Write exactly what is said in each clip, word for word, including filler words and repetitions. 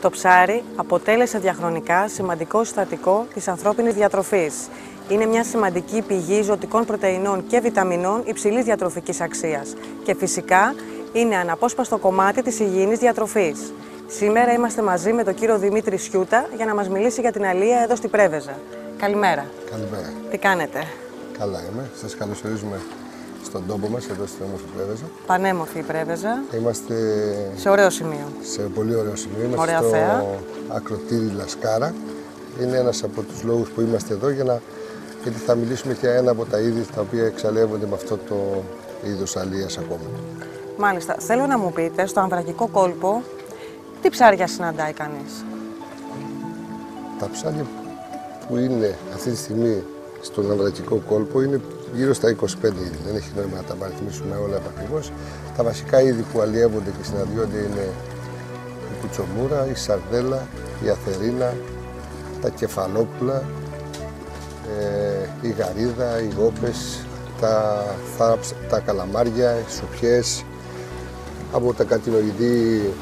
Το ψάρι αποτέλεσε διαχρονικά σημαντικό συστατικό της ανθρώπινης διατροφής. Είναι μια σημαντική πηγή ζωτικών πρωτεϊνών και βιταμινών υψηλής διατροφικής αξίας και φυσικά είναι αναπόσπαστο κομμάτι της υγιεινής διατροφής. Σήμερα είμαστε μαζί με τον κύριο Δημήτρη Σιούτα για να μας μιλήσει για την αλία εδώ στη Πρέβεζα. Καλημέρα. Καλημέρα. Τι κάνετε? Καλά είμαι. Σας καλωσορίζουμε στον τόπο μας, εδώ στην όμορφη Πρέβεζα. Πανέμορφη η Πρέβεζα. Είμαστε σε ωραίο σημείο. Σε πολύ ωραίο σημείο. Είμαστε Ωραία στο θέα. ακροτήρι Λασκάρα. Είναι ένας από τους λόγους που είμαστε εδώ, για να... γιατί θα μιλήσουμε για ένα από τα είδη τα οποία εξαλεύονται με αυτό το είδος αλίας ακόμα. Μάλιστα. Θέλω να μου πείτε, στο Ανδρακικό κόλπο, τι ψάρια συναντάει κανείς? Τα ψάρια που είναι αυτή τη στιγμή στον Ανδρακικό κόλπο είναι γύρω στα είκοσι πέντε είδη. Δεν έχει νόημα να τα παριθμίσουμε όλα επακριβώς. Τα βασικά είδη που αλλιεύονται και συναντιόνται είναι η κουτσομούρα, η σαρδέλα, η αθερίνα, τα κεφαλόπουλα, ε, η γαρίδα, οι γόπες, τα, τα, τα καλαμάρια, οι σουπιές, από τα κατηνοειδή,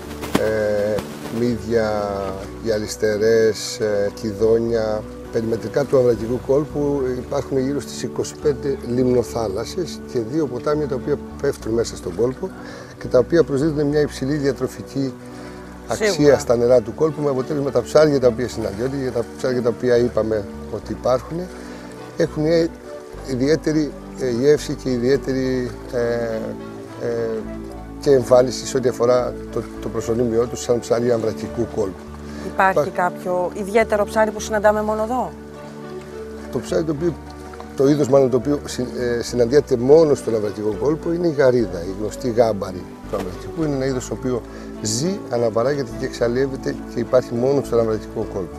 ε, μύδια, οι αλυστερές, ε, κιδόνια. Περιμετρικά του Ανδρακικού κόλπου υπάρχουν γύρω στις είκοσι πέντε λιμνοθάλασσες και δύο ποτάμια τα οποία πέφτουν μέσα στον κόλπο και τα οποία προσδίδουν μια υψηλή διατροφική αξία Σίγουρα. στα νερά του κόλπου, με αποτέλεσμα τα ψάρια τα οποία συναντιόνται, για τα ψάρια τα οποία είπαμε ότι υπάρχουν, έχουν μια ιδιαίτερη γεύση και ιδιαίτερη ε, ε, και εμφάνιση σε ό,τι αφορά το, το προσωνύμιό τους σαν ψάρια Ανδρακικού κόλπου. Υπάρχει Υπάρχει κάποιο ιδιαίτερο ψάρι που συναντάμε μόνο εδώ? Το ψάρι το οποίο, το είδος μάλλον το οποίο ε, συναντιέται μόνο στον Ανδρακικό κόλπο είναι η γαρίδα, η γνωστή γάμπαρη του Ανδρακικού. Είναι ένα είδος το οποίο ζει, αναπαράγεται και εξαλλιεύεται και υπάρχει μόνο στον Ανδρακικό κόλπο.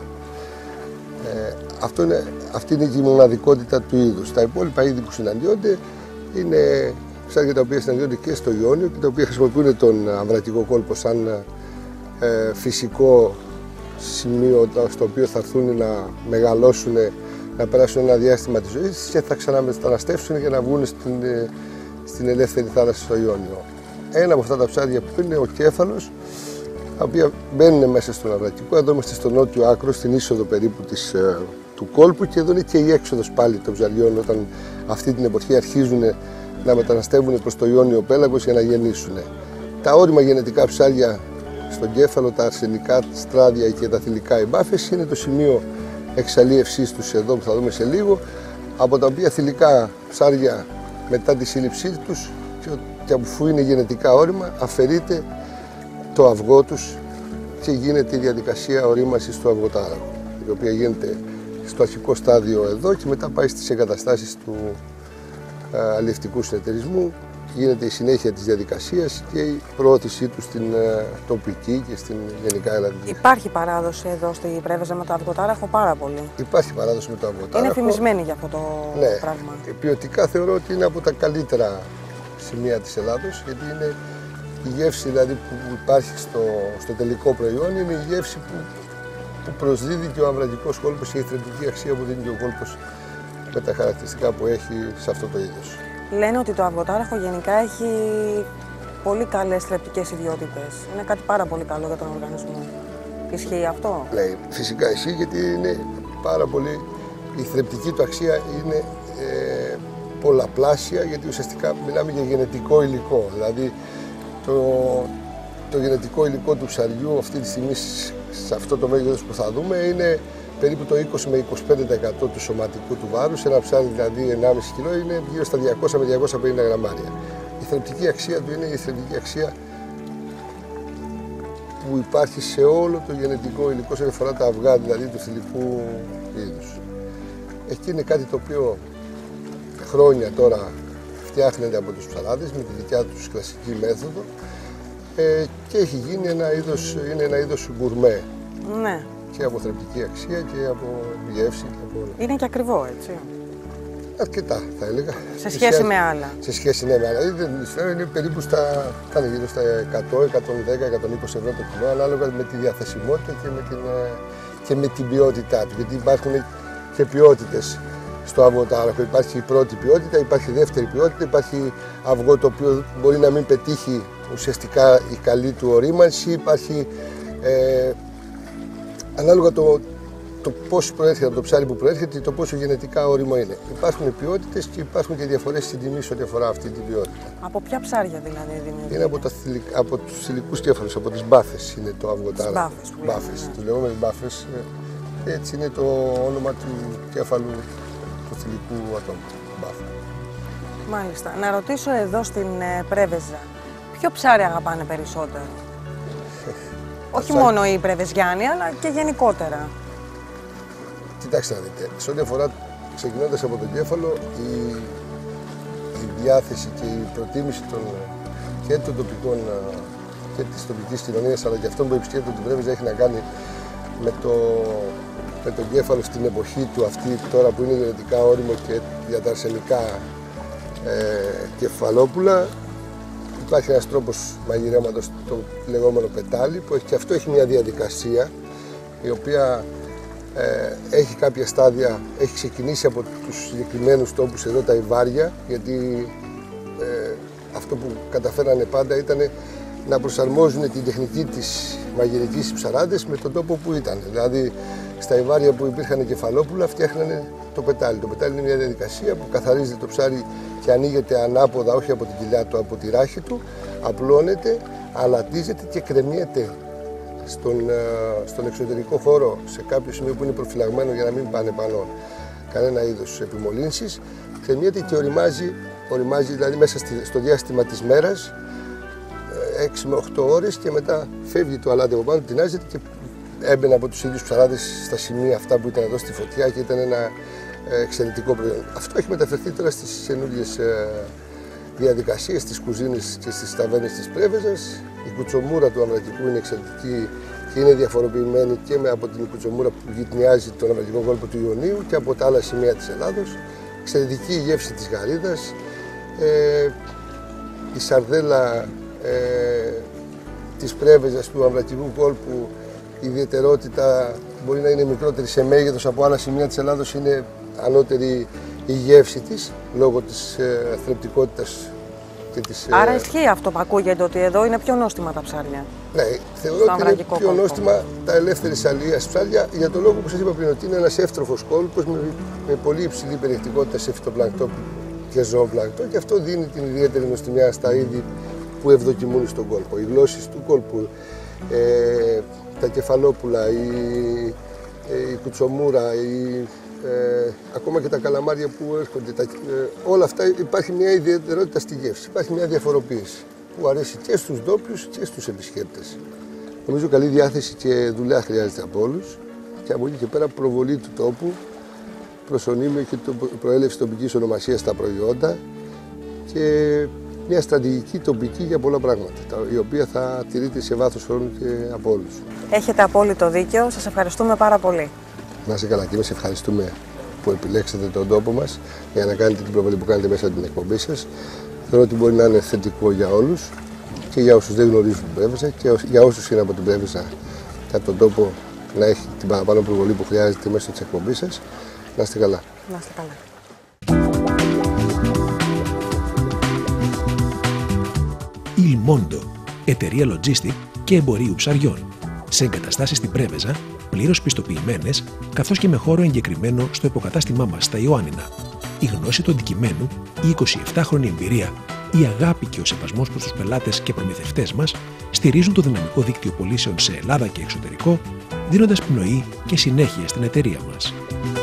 Ε, αυτό είναι, αυτή είναι και η μοναδικότητα του είδους. Τα υπόλοιπα είδη που συναντιόνται είναι ψάρια τα οποία συναντιόνται και στο Ιόνιο και τα οποία χρησιμοποιούν τον Ανδρακικό κόλπο σαν ε, φυσικό σημείο στο οποίο θα έρθουν να μεγαλώσουν, να περάσουν ένα διάστημα της ζωής και θα ξαναμεταναστεύσουν για να βγουν στην, στην ελεύθερη θάλασσα στο Ιόνιο. Ένα από αυτά τα ψάρια που είναι ο κέφαλος, τα οποία μπαίνουν μέσα στον Ανδρακικό. Εδώ είμαστε στο νότιο άκρο, στην είσοδο περίπου της, του κόλπου, και εδώ είναι και η έξοδος πάλι των ψαριών όταν αυτή την εποχή αρχίζουν να μεταναστεύουν προς το Ιόνιο πέλαγος για να γεννήσουν. Τα όρημα γενετικά ψάρια στον κέφαλο, τα αρσενικά στράδια και τα θηλυκά εμπάφες, είναι το σημείο εξαλίευσής τους εδώ που θα δούμε σε λίγο, από τα οποία θηλυκά ψάρια μετά τη σύλληψή τους και αφού είναι γενετικά όρημα αφαιρείται το αυγό τους και γίνεται η διαδικασία ορίμασης του αυγοτάραχου, η οποία γίνεται στο αρχικό στάδιο εδώ και μετά πάει στις εγκαταστάσεις του αλλιευτικού συνεταιρισμού. Γίνεται η συνέχεια της διαδικασίας και η προώθησή του στην uh, τοπική και στην γενικά ελλαδική. Υπάρχει παράδοση εδώ στη Πρέβεζα με το αυγοτάραχο πάρα πολύ. Υπάρχει παράδοση με το αυγοτάραχο. Είναι φημισμένη για αυτό το ναι, πράγμα. Ποιοτικά θεωρώ ότι είναι από τα καλύτερα σημεία της Ελλάδος, γιατί είναι η γεύση δηλαδή, που υπάρχει στο, στο τελικό προϊόν, είναι η γεύση που, που προσδίδει και ο Ανδρακικός κόλπος και η θρεπτική αξία που δίνει και ο κόλπος με τα χαρακτηριστικά που έχει σε αυτό το είδος. Λένε ότι το αυγοτάραχο γενικά έχει πολύ καλές θρεπτικές ιδιότητες. Είναι κάτι πάρα πολύ καλό για τον οργανισμό. Ισχύει αυτό? Ναι, φυσικά ισχύει, γιατί είναι πάρα πολύ, η θρεπτική του αξία είναι ε, πολλαπλάσια, γιατί ουσιαστικά μιλάμε για γενετικό υλικό. Δηλαδή το, το γενετικό υλικό του ψαριού αυτή τη στιγμή σε αυτό το μέγεθος που θα δούμε είναι περίπου το είκοσι με είκοσι πέντε τοις εκατό του σωματικού του βάρους. Ένα ψάρι δηλαδή ενάμιση κιλό είναι γύρω στα διακόσια με διακόσια πενήντα γραμμάρια. Η θρεπτική αξία του είναι η θρεπτική αξία που υπάρχει σε όλο το γενετικό υλικό σε αφορά τα αυγά δηλαδή του θηλυκού είδους. Εκεί είναι κάτι το οποίο χρόνια τώρα φτιάχνεται από τους ψαράδες με τη δικιά τους κλασική μέθοδο ε, και έχει γίνει ένα είδος, είναι ένα είδος γκουρμέ. Ναι. Και από θρεπτική αξία και από γεύση και από όλα. Είναι και ακριβό, έτσι? Αρκετά, θα έλεγα. Σε σχέση με άλλα. Σε σχέση ναι, με άλλα. Είναι, είναι περίπου στα, θα είναι γύρω στα εκατό, εκατόν δέκα, εκατόν είκοσι ευρώ το κιλό, ανάλογα με τη διαθεσιμότητα και με την, και με την ποιότητά του. Γιατί υπάρχουν και ποιότητες στο αυγοτάραχο. Υπάρχει η πρώτη ποιότητα, υπάρχει η δεύτερη ποιότητα, υπάρχει αυγό το οποίο μπορεί να μην πετύχει ουσιαστικά η καλή του ορίμανση, υπάρχει Ε, ανάλογα το, το πώς προέρχεται από το ψάρι που προέρχεται και το πόσο γενετικά όριμο είναι. Υπάρχουν ποιότητες και υπάρχουν και διαφορές στην τιμή σε ό,τι αφορά αυτή την ποιότητα. Από ποια ψάρια δηλαδή δημιουργείται? Είναι από, τα, από τους θηλυκούς κέφαλους, από τις μπάφες είναι το αυγοτάρα. Μπάφες, μπάφες, ναι. Τους λεγόμενες μπάφες. Έτσι είναι το όνομα του κέφαλου του θηλυκού ατόμου. Μπάφα. Μάλιστα. Να ρωτήσω εδώ στην ε, Πρέβεζα, ποιο ψάρι αγαπάνε περισσότερο? Όχι ψάρι... μόνο οι Πρεβεζιάνοι, αλλά και γενικότερα. Κοιτάξτε να δείτε, σε ό,τι αφορά, ξεκινώντας από τον κέφαλο, η, η διάθεση και η προτίμηση των, και των τοπικών και της τοπικής κοινωνίας, αλλά και αυτών που επισκέπτονται την Πρέβεζα, έχει να κάνει με, το, με τον κέφαλο στην εποχή του αυτή, τώρα που είναι γενετικά όριμο και για τα αρσενικά ε, κεφαλόπουλα. Υπάρχει ένας τρόπος μαγειρέματος, το λεγόμενο πετάλι, που έχει, και αυτό έχει μια διαδικασία η οποία ε, έχει κάποια στάδια, έχει ξεκινήσει από τους συγκεκριμένους τόπους εδώ, τα Ιβάρια, γιατί ε, αυτό που καταφέρανε πάντα ήταν να προσαρμόζουν την τεχνική της μαγειρικής οι ψαράδες με τον τόπο που ήταν. Δηλαδή, στα Ιβάρια που υπήρχαν κεφαλόπουλα, φτιάχνανε το πετάλι. Το πετάλι είναι μια διαδικασία που καθαρίζεται το ψάρι και ανοίγεται ανάποδα, όχι από την κοιλιά του, από τη ράχη του, απλώνεται, αλατίζεται και κρεμιέται στον, στον εξωτερικό χώρο, σε κάποιο σημείο που είναι προφυλαγμένο για να μην πάνε πάνω κανένα είδος επιμολύνσης. Κρεμιέται και οριμάζει, οριμάζει δηλαδή μέσα στο διάστημα της μέρας, έξι με οκτώ ώρες, και μετά φεύγει το αλάτι από πάνω, τεινάζεται και έμπαινε από τους ίδιους ψαράδες στα σημεία αυτά που ήταν εδώ στη φωτιά και ήταν ένα εξαιρετικό προϊόν. Αυτό έχει μεταφερθεί τώρα στις καινούργιες διαδικασίες, στις κουζίνες και στις ταβέρνες της Πρέβεζας. Η κουτσομούρα του αμυρατικού είναι εξαιρετική και είναι διαφοροποιημένη και με από την κουτσομούρα που γυτνιάζει τον αμυρατικό κόλπο του Ιωνίου και από τα άλλα σημεία της Ελλάδος. Εξαιρετική η γεύση της γαρίδας. Ε, η σαρδέλα ε, της Πρέβεζας του αμυρατικού κόλπου, η ιδιαιτερότητα μπορεί να είναι μικρότερη σε μέγεθος από άλλα σημεία της Ελλάδος, είναι ανώτερη η γεύση της, λόγω της ε, θρεπτικότητας και της... Άρα ε... ισχύει αυτό που ακούγεται, ότι εδώ είναι πιο νόστιμα τα ψάρια? Ναι, θεωρώ ότι είναι πιο κόλπο. νόστιμα τα ελεύθερης αλίας ψάρια, για τον λόγο που σας είπα πριν, ότι είναι ένας εύτροφος κόλπος με, με πολύ υψηλή περιεκτικότητα σε φυτοπλανκτό και ζωοπλανκτό, και αυτό δίνει την ιδιαίτερη νοστιμιά στα είδη που ευδοκιμούν στον κόλπο. Οι γλώσσες του κόλπου, ε, τα κεφαλόπουλα, η, η κουτσομούρα, η, ε, ακόμα και τα καλαμάρια που έρχονται, τα, ε, όλα αυτά υπάρχει μια ιδιαιτερότητα στη γεύση, υπάρχει μια διαφοροποίηση που αρέσει και στους ντόπιους και στους επισκέπτες. Νομίζω καλή διάθεση και δουλειά χρειάζεται από όλους, και από εκεί και πέρα προβολή του τόπου, προσωνύμιο και το προέλευση τοπικής ονομασίας στα προϊόντα και μια στρατηγική τοπική για πολλά πράγματα, η οποία θα τηρείται σε βάθος χρόνου και από όλους. Έχετε απόλυτο δίκιο. Σας ευχαριστούμε πάρα πολύ. Να είστε καλά, και εμείς ευχαριστούμε που επιλέξατε τον τόπο μας για να κάνετε την προβολή που κάνετε μέσα από την εκπομπή σας. Θεωρώ ότι μπορεί να είναι θετικό για όλους, και για όσους δεν γνωρίζουν την Πρέβεζα, και για όσους είναι από την Πρέβεζα και από τον τόπο να έχει την παραπάνω προβολή που χρειάζεται μέσω της εκπομπής σας. Να είστε καλά. Να είστε καλά. Il Mondo, εταιρεία logistic και εμπορίου ψαριών, σε εγκαταστάσεις στην Πρέβεζα, πλήρως πιστοποιημένες, καθώς και με χώρο εγκεκριμένο στο υποκατάστημά μας στα Ιωάννινα. Η γνώση του αντικειμένου, η εικοσιεπτάχρονη εμπειρία, η αγάπη και ο σεβασμός προς τους πελάτες και προμηθευτές μας στηρίζουν το δυναμικό δίκτυο πωλήσεων σε Ελλάδα και εξωτερικό, δίνοντας πνοή και συνέχεια στην εταιρεία μας.